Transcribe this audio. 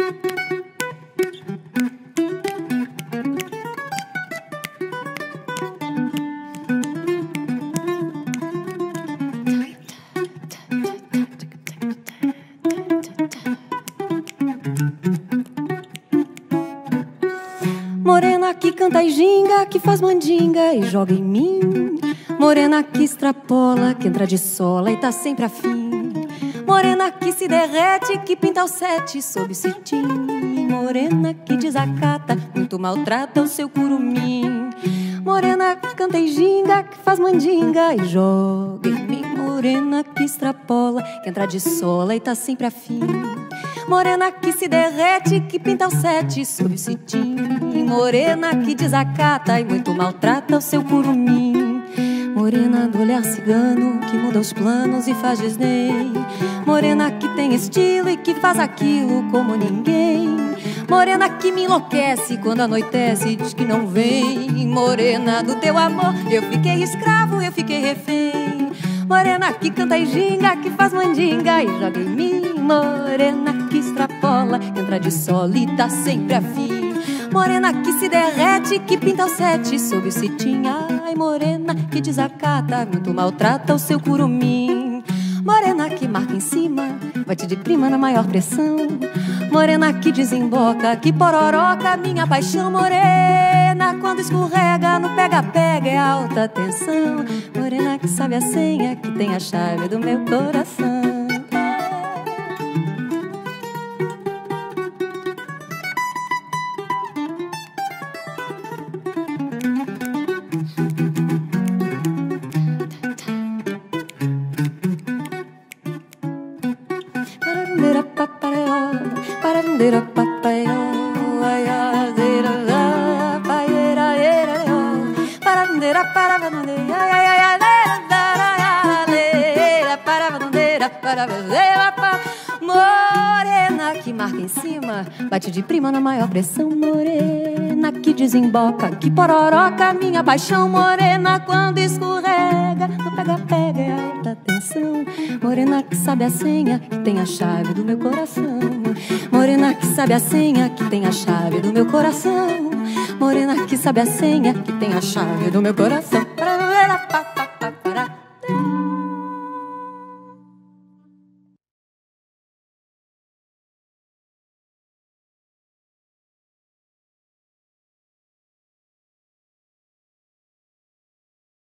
Morena que canta e ginga, que faz mandinga e joga em mim. Morena que extrapola, que entra de sola e tá sempre afim. Morena que se derrete, que pinta o sete sob cetim. Morena que desacata, muito maltrata o seu curumim. Morena que canta e ginga, que faz mandinga e joga em mim. Morena que extrapola, que entra de sola e tá sempre afim. Morena que se derrete, que pinta o sete sob cetim. Morena que desacata e muito maltrata o seu curumim. Morena do olhar cigano, que muda os planos e faz desdém. Morena que tem estilo e que faz aquilo como ninguém. Morena que me enlouquece quando anoitece e diz que não vem. Morena do teu amor, eu fiquei escravo, eu fiquei refém. Morena que canta e ginga, que faz mandinga e joga em mim. Morena que extrapola, entra de sola e tá sempre afim. Morena que se derrete, que pinta o sete sob o cetim. Ai, morena que desacata, muito maltrata o seu curumim. Morena que marca em cima, bate de prima na maior pressão. Morena que desemboca, que pororoca minha paixão. Morena quando escorrega no pega-pega é alta tensão. Morena que sabe a senha, que tem a chave do meu coração. Morena que marca em cima, bate de prima na maior pressão. Morena que desemboca, que pororoca minha paixão. Morena quando escorrega no pega-pega é alta tensão. Morena que sabe a senha, que tem a chave do meu coração. Morena que sabe a senha, que tem a chave do meu coração. Morena que sabe a senha, que tem a chave do meu coração.